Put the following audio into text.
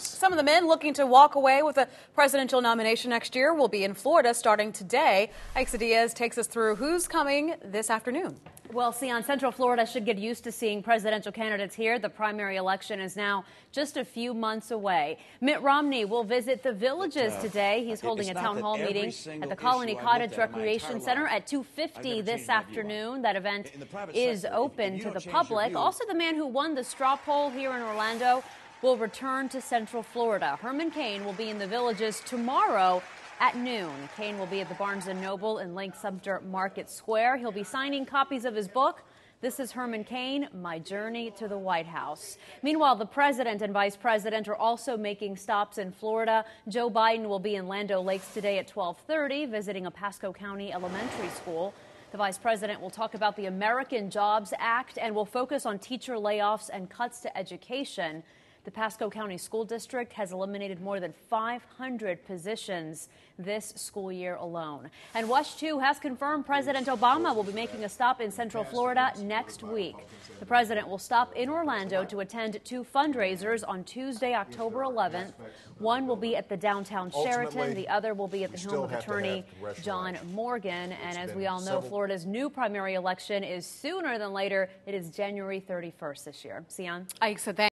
Some of the men looking to walk away with a presidential nomination next year will be in Florida starting today. Aixa Diaz takes us through who's coming this afternoon. Well, Sion, Central Florida should get used to seeing presidential candidates here. The primary election is now just a few months away. Mitt Romney will visit the Villages today. He's holding a town hall meeting at the Colony Cottage Recreation Center at 2:50 this afternoon. That event is open to the public. Also, the man who won the straw poll here in Orlando will return to Central Florida. Herman Cain will be in the Villages tomorrow at noon. Cain will be at the Barnes & Noble in Lake Sumter Market Square. He'll be signing copies of his book. This is Herman Cain, My Journey to the White House. Meanwhile, the president and vice president are also making stops in Florida. Joe Biden will be in Land O'Lakes today at 12:30, visiting a Pasco County elementary school. The vice president will talk about the American Jobs Act and will focus on teacher layoffs and cuts to education. The Pasco County School District has eliminated more than 500 positions this school year alone. And WESH 2 has confirmed President Obama will be making a stop in Central Florida next week. The president will stop in Orlando to attend two fundraisers on Tuesday, October 11th. One will be at the downtown Sheraton. The other will be at the home of attorney John Morgan. And as we all know, Florida's new primary election is sooner than later. It is January 31st this year. Sion? Aixa,